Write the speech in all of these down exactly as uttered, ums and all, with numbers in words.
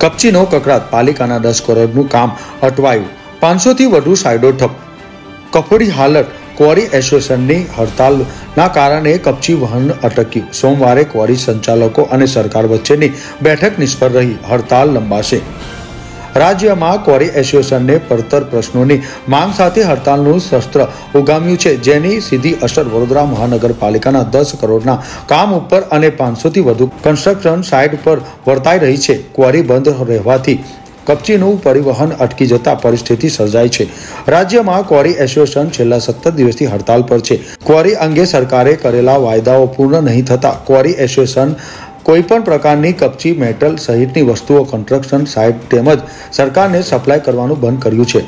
કપચીનો કકડાટ, પાલિકાના દસ કરોડનું કામ અટવાયું, પાંચસો થી વધુ સાઇડો ઠપ. કફોડી હાલત, ક્વોરી એસોસિએશનની હડતાલના કારણે કપચી વહન અટક્યું. સોમવારે ક્વોરી સંચાલકો અને સરકાર વચ્ચેની બેઠક નિષ્ફળ રહી, હડતાલ લંબાશે. રાજ્યમાં ક્વોરી એસોસિએશનને પડતર પ્રશ્નોની માંગ સાથે હડતાલનું શસ્ત્ર ઉગામ્યું છે, જેની સીધી અસર વડોદરા મહાનગરપાલિકાના દસ કરોડના કામ ઉપર અને પાંચસોથી વધુ કન્સ્ટ્રક્શન સાઇટ પર વર્તાઈ રહી છે. ક્વોરી બંધ રહેવાથી કપચીનું પરિવહન અટકી જતા પરિસ્થિતિ સર્જાઈ છે. રાજ્યમાં ક્વોરી એસોસિએશન છેલ્લા સત્તર દિવસથી હડતાલ પર છે. ક્વોરી અંગે સરકારે કરેલા વાયદાઓ પૂર્ણ નહીં થતા ક્વોરી એસોસિએશન કોઈપણ પ્રકારની કપચી, મેટલ સહિતની વસ્તુઓ કન્સ્ટ્રક્શન સાઇટ તેમજ સરકારને સપ્લાય કરવાનું બંધ કર્યું છે,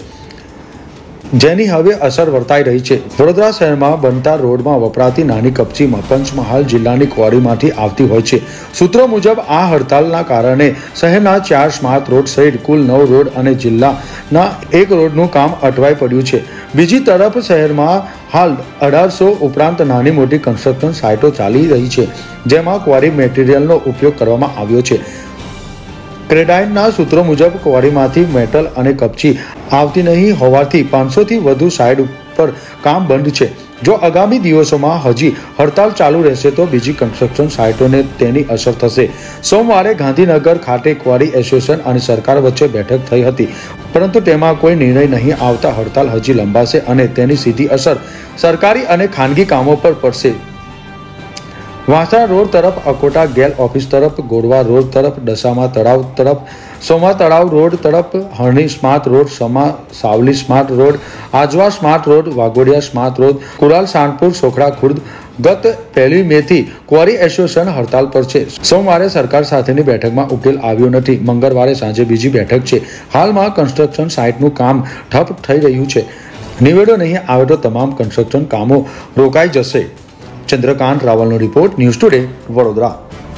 જેની હવે અસર વર્તાઈ રહી છે. વડોદરા શહેરમાં બનતા રોડમાં વપરાતી નાની કપચીમાં પંચમહાલ જિલ્લાની ક્વોરીમાંથી આવતી હોય છે. સૂત્રો મુજબ આ હડતાલના કારણે શહેરના ચાર સ્માર્ટ રોડ સહિત કુલ નવ રોડ અને જિલ્લાના એક રોડનું કામ અટવાઈ પડ્યું છે. બીજી તરફ શહેરમાં હાલ અઢારસો ઉપરાંત નાની મોટી કન્સ્ટ્રક્શન સાઇટો ચાલી રહી છે, જેમાં ક્વોરી મટીરિયલનો ઉપયોગ કરવામાં આવ્યો છે. ક્રેડાઇનના સૂત્રો મુજબ ક્વોરીમાંથી મેટલ અને કપચી આવતી નહીં હોવાથી પાંચસોથી વધુ સાઇટ ઉપર કામ બંધ છે. જો આગામી દિવસોમાં હજી હડતાલ ચાલુ રહેશે તો બીજી કન્સ્ટ્રક્શન સાઇટોને તેની અસર થશે. સોમવારે ગાંધીનગર ખાતે ક્વોરી એસોસિએશન અને સરકાર વચ્ચે બેઠક થઈ હતી, પરંતુ તેમાં કોઈ નિર્ણય નહીં આવતા હડતાલ હજી લંબાશે અને તેની સીધી અસર સરકારી અને ખાનગી કામો પર પડશે. વાંસળા રોડ તરફ, અકોટા ગેલ ઓફિસ તરફ, ગોરવા રોડ તરફ, દશામા તળાવ તરફ, સોમા તળાવ રોડ તરફ, Harni smart road, Sama Savli smart road, Ajwa smart road, Waghodia smart road, Kural Sanpur, Sokhda Khurd. ગત પહેલી મે થી ક્વોરી એસોસિએશન હડતાલ પર છે. સોમવારે સરકાર સાથેની બેઠકમાં ઉકેલ આવ્યો નથી. મંગળવારે સાંજે બીજી બેઠક છે. હાલમાં કન્સ્ટ્રક્શન સાઇટનું કામ ઠપ થઈ રહ્યું છે. નિવેડો નહીં આવે તો તમામ કન્સ્ટ્રક્શન કામો રોકાઈ જશે. ચંદ્રકાંત રાવલનો રિપોર્ટ, ન્યૂઝ ટુડે, વડોદરા.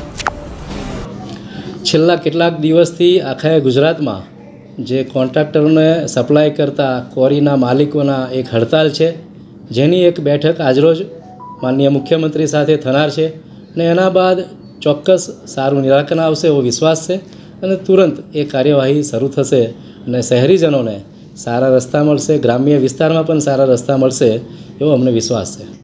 છેલ્લા કેટલાક દિવસથી આખા ગુજરાતમાં જે કોન્ટ્રાક્ટરોને સપ્લાય કરતા ક્વોરીના માલિકોના એક હડતાલ છે, જેની એક બેઠક આજરોજ માનનીય મુખ્યમંત્રી સાથે થનાર છે અને એના બાદ ચોક્કસ સારું નિરાકરણ આવશે એવો વિશ્વાસ છે અને તુરંત એ કાર્યવાહી શરૂ થશે અને શહેરીજનોને સારા રસ્તા મળશે, ગ્રામ્ય વિસ્તારમાં પણ સારા રસ્તા મળશે એવો અમને વિશ્વાસ છે.